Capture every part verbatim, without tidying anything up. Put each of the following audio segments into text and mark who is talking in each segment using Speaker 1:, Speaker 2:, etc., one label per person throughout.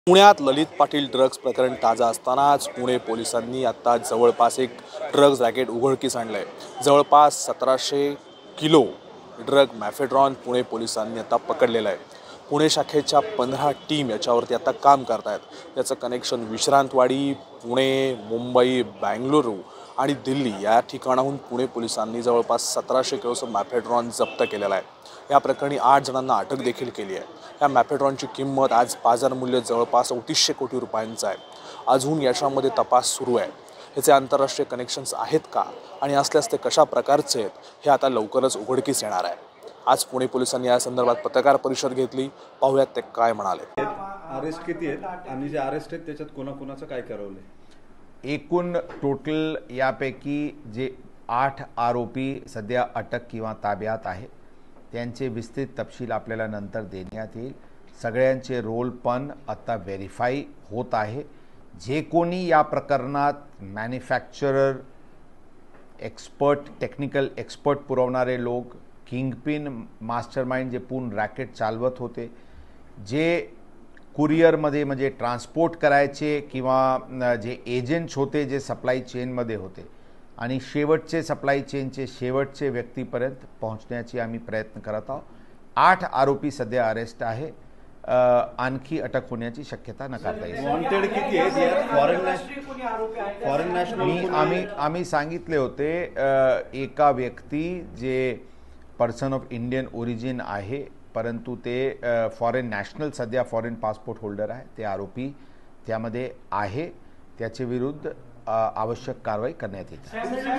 Speaker 1: पुण्यात ललित पाटील ड्रग्ज प्रकरण ताजा असतानाच पुणे पोलिसांनी आता जवळपास एक ड्रग्ज रॅकेट उघडकीस आणलंय। जवळपास सतराशे किलो ड्रग मॅफेड्रॉन पुणे पोलिसांनी आता पकडलेला आहे। पुणे शाखेच्या पंधरा टीम याच्यावरती आता काम करतायत। याचं कनेक्शन विश्रांतवाडी, पुणे, मुंबई, बेंगळुरू आणि दिल्ली या ठिकाणाहून पुणे पोलिसांनी जवळपास सतराशे किलोचं मॅफेड्रॉन जप्त केलेला आहे। या प्रकरणी आठ जणांना अटक देखील केली आहे। या मॅफेड्रॉनची किंमत आज बाजार मूल्य जवळपास चौतीसशे कोटी रुपयांचं आहे। अजून याच्यामध्ये तपास सुरू आहे। याचे आंतरराष्ट्रीय कनेक्शन्स आहेत का आणि असल्यास ते कशा प्रकारचे आहेत हे आता लवकरच उघडकीस येणार आहे। आज पुणे पोलिसांनी या संदर्भात पत्रकार परिषद घेतली। पाहूयात ते काय म्हणाले।
Speaker 2: अरेस्ट किती आहेत आणि जे अरेस्ट आहेत त्याच्यात कोणाकोणाचं काय करवलंय?
Speaker 3: एकूण टोटल यापैकी जे आठ आरोपी सध्या अटक किंवा ताब्यात आहे त्यांचे विस्तृत तपशील आपल्याला नंतर देण्यात येईल। सगळ्यांचे रोल पण आता व्हेरीफाई होत आहे। जे कोणी या प्रकरणात मॅन्युफॅक्चरर, एक्सपर्ट, टेक्निकल एक्सपर्ट पुरवणारे लोक, किंगपिन, मास्टरमाइंड जे पूर्ण रॅकेट चालवत होते, जे कुरिअरमध्ये म्हणजे ट्रान्सपोर्ट करायचे किंवा जे एजंट्स होते जे सप्लाय चेनमध्ये होते आणि शेवटचे सप्लाय चेनचे शेवटचे व्यक्तीपर्यंत पोहोचण्याची आम्ही प्रयत्न करत आहोत। आठ आरोपी सध्या अरेस्ट आहे। आणखी अटक होण्याची शक्यता नकारता येईल।
Speaker 2: वॉन्टेड किती आहेत? फॉरेन फॉरेन नॅशनल
Speaker 3: आम्ही आम्ही सांगितले होते एका व्यक्ती जे पर्सन ऑफ इंडियन ओरिजिन आहे परंतु ते फॉरेन नॅशनल सध्या फॉरेन पासपोर्ट होल्डर आहे, ते आरोपी त्यामध्ये आहे। त्याच्या विरुद्ध आवश्यक कारवाई करण्यात येते।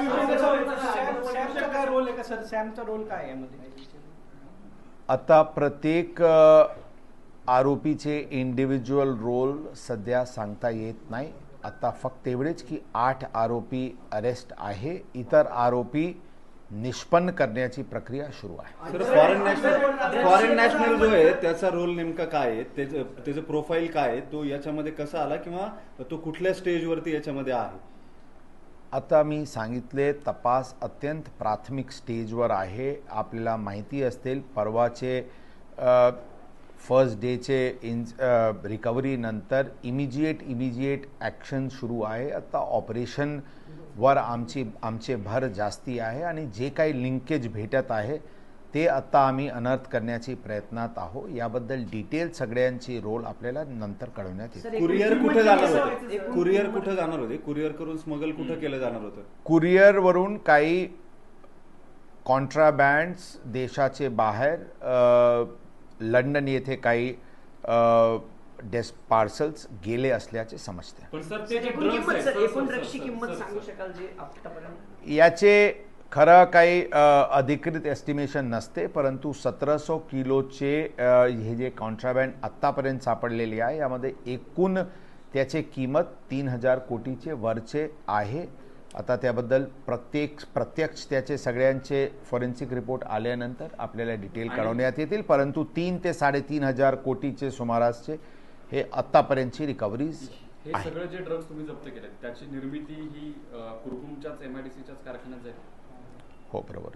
Speaker 3: आता प्रत्येक आरोपीचे इंडिव्हिज्युअल रोल सध्या सांगता येत नाही। आता फक्त एवढेच की आठ आरोपी अरेस्ट आहे, इतर आरोपी निष्पन्न करण्याची प्रक्रिया सुरू आहे।
Speaker 2: Sir, foreign national foreign national जो आहे त्याचा रोल नेमका काय आहे? त्याचं त्याचं प्रोफाईल काय आहे? तो याच्यामध्ये कसा आला किंवा तो कुठल्या स्टेजवरती याच्यामध्ये आहे?
Speaker 3: आता मी सांगितले तपास अत्यंत प्राथमिक स्टेजवर आहे। आपल्याला माहिती असतील परवाचे फर्स्ट डेचे इन रिकव्हरी नंतर इमिजिएट इमिजिएट ॲक्शन सुरू आहे। आता ऑपरेशनवर आमची आमचे भर जास्ती आहे आणि जे काही लिंकेज भेटत आहे ते आता आम्ही अनर्थ करण्याची प्रयत्नात आहोत। याबद्दल डिटेल सगळ्यांची रोल आपल्याला नंतर कळवण्यात येईल।
Speaker 2: कुरिअर कुठे जाणार होते? कुरिअर कुठे जाणार होते? कुरिअर करून स्मगल कुठे केलं जाणार होतं?
Speaker 3: कुरिअरवरून काही कॉन्ट्राबँड्स देशाचे बाहेर लंडन येथे काही डेस्क पार्सल्स गेले असल्याचे समजते।
Speaker 4: पण सर ते किंमत सर एकूण ड्रग्सची किंमत सांगू शकाल जे आतापर्यंत?
Speaker 3: याचे खरं काही अधिकृत एस्टिमेशन नसते परंतु सतराशे किलोचे हे जे कॉन्ट्राबँड आत्तापर्यंत सापडलेले आहे यामध्ये एकूण त्याचे किंमत तीन हजार कोटीचे वरचे आहे। आता त्याबद्दल प्रत्येक प्रत्यक्ष त्याचे सगळ्यांचे फॉरेन्सिक रिपोर्ट आल्यानंतर आपल्याला डिटेल कळवण्यात येतील परंतु तीन ते साडेतीन हजार कोटीचे सुमारासचे हे आत्तापर्यंतची रिकव्हरीज
Speaker 4: हे सगळे जे ड्रग्स तुम्ही जप्त केले त्याची निर्मिती ही कुरकुमच्याच एमआयडीसीच्याच कारखान्यात जाईल?
Speaker 3: हो, बरोबर।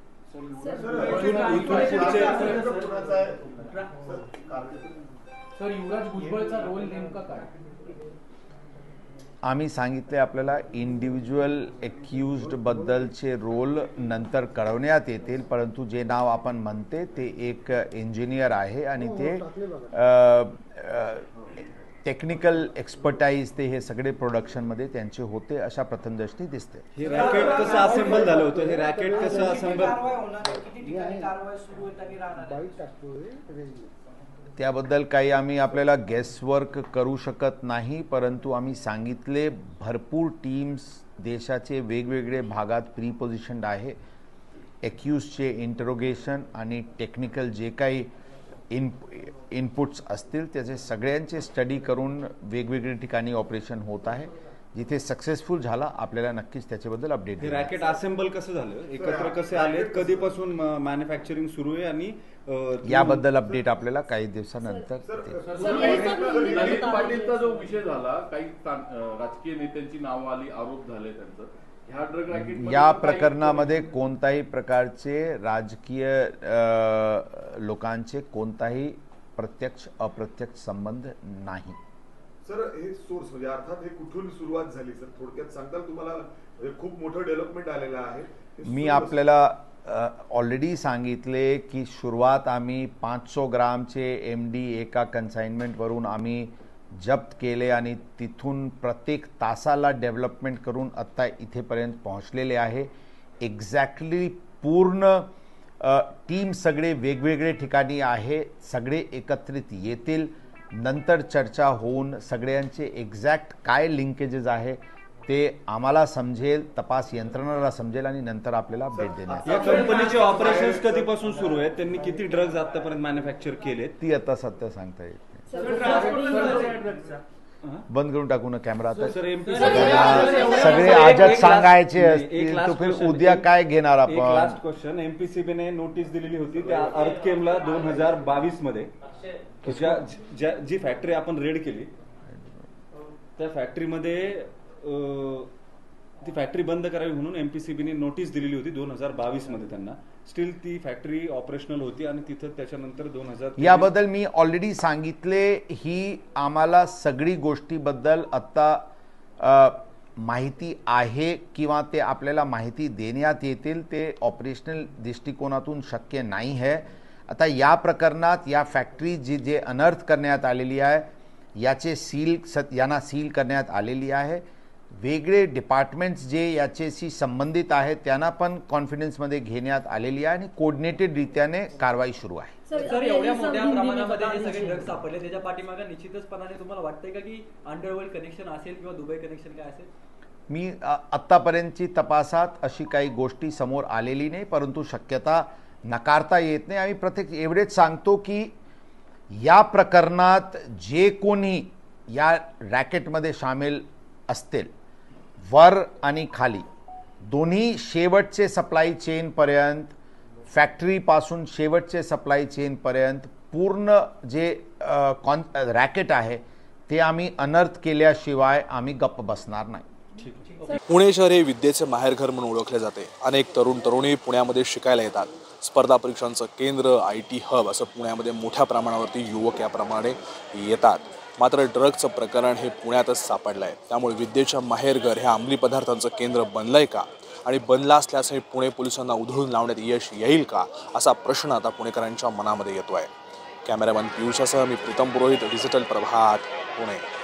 Speaker 4: सर, युवराज भुजबळचा रोल नेमका काय?
Speaker 3: आम्ही सांगितले आपल्याला इंडिव्हिज्युअल एक्युज्ड बद्दलचे रोल नंतर कळवण्यात येतील परंतु जे नाव आपण म्हणते ते एक इंजिनियर आहे आणि ते टेक्निकल एक्सपर्टाईज ते हे सगळे प्रोडक्शनमध्ये त्यांचे होते अशा प्रथमदृष्टी दिसते।
Speaker 2: हे रॅकेट कसं असेंबल झालं होतं? हे रॅकेट कसं असेंबल?
Speaker 3: त्याबद्दल काही आम्ही आपल्याला गेसवर्क करू शकत नाही परंतु आम्ही सांगितले भरपूर टीम्स देशाचे वेगवेगळे भागात प्री पोझिशन्ड आहे। एक्यूजचे इंटरोगेशन आणि टेक्निकल जे काही इन इनपुट्स असतील त्याचे सगळ्यांचे स्टडी करून वेगवेगळ्या ठिकाणी ऑपरेशन होत आहे। जिथे सक्सेसफुल झाला आपल्याला नक्कीच त्याच्याबद्दल अपडेट।
Speaker 2: हे रॅकेट असेंबल कसं झालं? एकत्र कसे आले? कधीपासून मॅन्युफॅक्चरिंग सुरू आहे आणि
Speaker 3: याबद्दल अपडेट आपल्याला काही दिवसानंतर।
Speaker 5: ललित पाटीलचा जो विषय झाला, काही राजकीय नेत्यांची नावं आली, आरोप झाले त्यांचं,
Speaker 3: या प्रकरणामध्ये कोणत्याही प्रकारचे राजकीय लोकांचे कोणताही प्रत्यक्ष अप्रत्यक्ष संबंध नाही।
Speaker 6: सर हे सोर्स म्हणजे अर्थात हे कुठून सुरुवात झाली सर, थोडक्यात सांगताल? तुम्हाला म्हणजे खूप मोठं डेव्हलपमेंट आलेलं आहे.
Speaker 3: मी आपल्याला ऑलरेडी सांगितले की सुरुवात आम्ही पाचशे ग्रामचे एम डी एका कन्साइनमेंटवरून आम्ही जप्त केले आणि तिथून प्रत्येक तासाला डेव्हलपमेंट करून आत्ता इथेपर्यंत पोहोचलेले आहे. एक्झॅक्टली पूर्ण टीम सगळे वेगवेगळे ठिकाणी आहे, सगळे एकत्रित येतील, नंतर चर्चा होऊन सगळ्यांचे एक्झॅक्ट काय लिंकेजेस आहे ते आम्हाला समजेल, तपास यंत्रणाला समजेल आणि नंतर आपल्याला भेट देण्यात.
Speaker 2: या कंपनीचे ऑपरेशन्स कधीपासून सुरू आहेत, त्यांनी किती ड्रग्ज आतापर्यंत मॅन्युफॅक्चर केले
Speaker 3: ती आता सत्य सांगता येत नाही. बंद करून टाकू ना कॅमेरा आता. सगळे आजच सांगायचे असतील तर फिर उद्या काय घेणार आपण.
Speaker 2: लास्ट क्वेश्चन, एमपीसीबीने नोटीस दिलेली होती त्या अर्थकेमला दोन हजार बावीस मध्ये जी फॅक्टरी आपण रेड केली त्या फॅक्टरीमध्ये ती फॅक्टरी बंद करावी म्हणून एमपीसीबीने नोटीस दिलेली होती दोन हजार बावीस मध्ये. त्यांना स्टील ती फॅक्टरी ऑपरेशनल होती आणि तिथं त्याच्यानंतर दोन हजार
Speaker 3: याबद्दल मी ऑलरेडी सांगितले. ही आम्हाला सगळी गोष्टीबद्दल आत्ता माहिती आहे किंवा ते आपल्याला माहिती देण्यात येतील, ते ऑपरेशनल दृष्टिकोनातून शक्य नाही आहे. आता या प्रकरणात या फॅक्टरी जी जे अनर्थ करण्यात आलेली आहे याचे सील सत यांना सील करण्यात आलेली आहे. वेगळे डिपार्टमेंट्स जे याच्याशी संबंधित आहेत त्यांना पण कॉन्फिडन्समध्ये घेण्यात आलेली आहे आणि कोऑर्डिनेटेड रीत्याने कारवाई सुरू आहे.
Speaker 7: सर, एवढ्या मोठ्या प्रमाणामध्ये जे सगळे ड्रग्ज सापडले त्याच्या पाठीमागे निश्चितचपणाने तुम्हाला वाटतंय का की अंडरवर्ल्ड कनेक्शन असेल किंवा दुबई कनेक्शन काय असेल?
Speaker 3: मी आत्तापर्यंतची तपासात अशी काही गोष्टी समोर आलेली नाही, परंतु शक्यता नकारता येत नाही. आम्ही प्रत्येक एवढेच सांगतो की या प्रकरणात जे कोणी या रॅकेटमध्ये सामील असतील वर आणि खाली दोन्ही शेवटचे सप्लाय चेनपर्यंत, फॅक्टरीपासून शेवटचे सप्लाय चेनपर्यंत पूर्ण जे कॉन रॅकेट आहे ते आम्ही अनर्थ केल्याशिवाय आम्ही गप्प बसणार नाही.
Speaker 1: पुणे शहर हे विद्येचे माहेरघर म्हणून ओळखले जाते. अनेक तरुण तरुणी पुण्यामध्ये शिकायला येतात. स्पर्धा परीक्षांचं केंद्र, आय टी हब असं पुण्यामध्ये मोठ्या प्रमाणावरती युवक याप्रमाणे येतात. मात्र ड्रग्जचं प्रकरण हे पुण्यातच सापडलं आहे. त्यामुळे विद्येच्या माहेरघर हे अंमली पदार्थांचं केंद्र बनलं आहे का, आणि बनला असल्यास हे पुणे पोलिसांना उधळून लावण्यात यश येईल का, असा प्रश्न आता पुणेकरांच्या मनामध्ये येतो आहे. कॅमेरामॅन पियुषासह मी प्रीतम पुरोहित, डिजिटल प्रभात, पुणे.